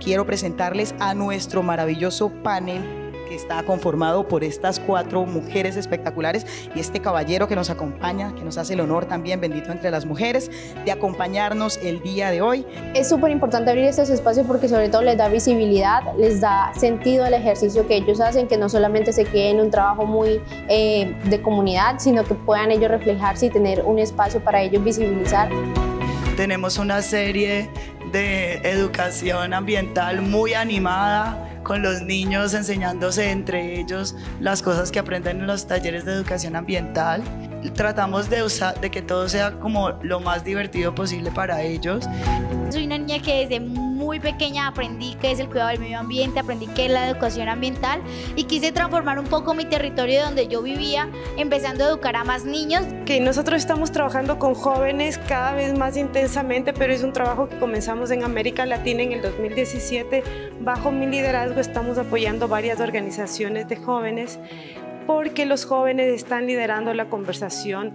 quiero presentarles a nuestro maravilloso panel que está conformado por estas 4 mujeres espectaculares y este caballero que nos acompaña, que nos hace el honor también, bendito entre las mujeres, de acompañarnos el día de hoy. Es súper importante abrir estos espacios porque sobre todo les da visibilidad, les da sentido al ejercicio que ellos hacen, que no solamente se quede en un trabajo muy de comunidad, sino que puedan ellos reflejarse y tener un espacio para ellos visibilizar. Tenemos una serie de educación ambiental muy animada, con los niños enseñándose entre ellos las cosas que aprenden en los talleres de educación ambiental. Tratamos de que todo sea como lo más divertido posible para ellos. Soy una niña que desde muy pequeña aprendí qué es el cuidado del medio ambiente, aprendí qué es la educación ambiental y quise transformar un poco mi territorio donde yo vivía, empezando a educar a más niños. Que nosotros estamos trabajando con jóvenes cada vez más intensamente, pero es un trabajo que comenzamos en América Latina en el 2017. Bajo mi liderazgo estamos apoyando varias organizaciones de jóvenes porque los jóvenes están liderando la conversación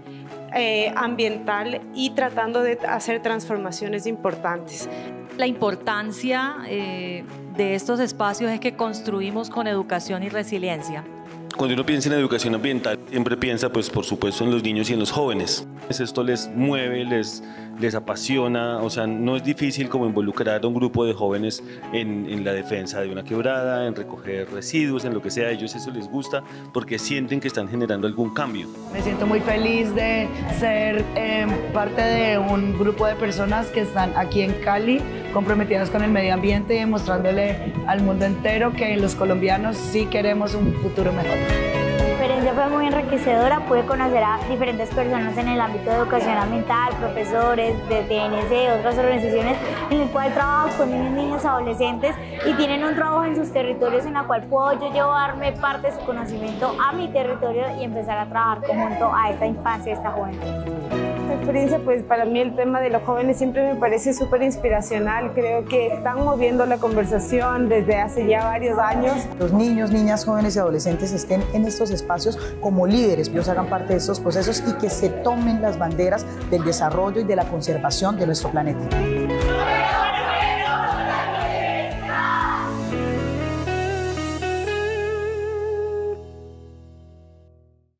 ambiental y tratando de hacer transformaciones importantes. La importancia de estos espacios es que construimos con educación y resiliencia. Cuando uno piensa en educación ambiental, siempre piensa, pues, por supuesto, en los niños y en los jóvenes. Esto les mueve, les apasiona, o sea, no es difícil como involucrar a un grupo de jóvenes en la defensa de una quebrada, en recoger residuos, en lo que sea. A ellos eso les gusta porque sienten que están generando algún cambio. Me siento muy feliz de ser parte de un grupo de personas que están aquí en Cali, comprometidas con el medio ambiente y demostrándole al mundo entero que los colombianos sí queremos un futuro mejor. La experiencia fue muy enriquecedora, pude conocer a diferentes personas en el ámbito de educación ambiental, profesores de TNC, otras organizaciones en el cual trabajo con niños, niñas, adolescentes y tienen un trabajo en sus territorios en la cual puedo yo llevarme parte de su conocimiento a mi territorio y empezar a trabajar conjunto a esta infancia, a esta juventud. La experiencia, pues para mí el tema de los jóvenes siempre me parece súper inspiracional. Creo que están moviendo la conversación desde hace ya varios años. Los niños, niñas, jóvenes y adolescentes estén en estos espacios como líderes, ellos hagan parte de estos procesos y que se tomen las banderas del desarrollo y de la conservación de nuestro planeta.